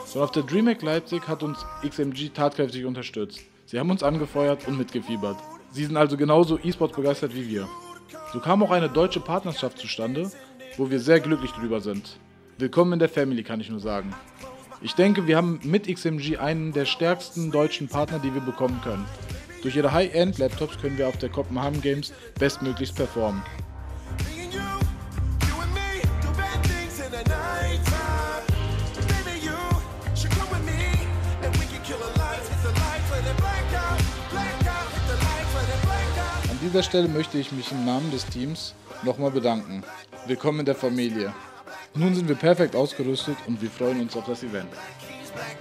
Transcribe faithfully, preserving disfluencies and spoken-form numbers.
Schon auf der DreamHack Leipzig hat uns X M G tatkräftig unterstützt. Sie haben uns angefeuert und mitgefiebert. Sie sind also genauso E-Sports begeistert wie wir. So kam auch eine deutsche Partnerschaft zustande, wo wir sehr glücklich drüber sind. Willkommen in der Family, kann ich nur sagen. Ich denke, wir haben mit X M G einen der stärksten deutschen Partner, die wir bekommen können. Durch ihre High-End-Laptops können wir auf der Copenhagen Games bestmöglichst performen. An dieser Stelle möchte ich mich im Namen des Teams nochmal bedanken. Willkommen in der Familie. Nun sind wir perfekt ausgerüstet und wir freuen uns auf das Event.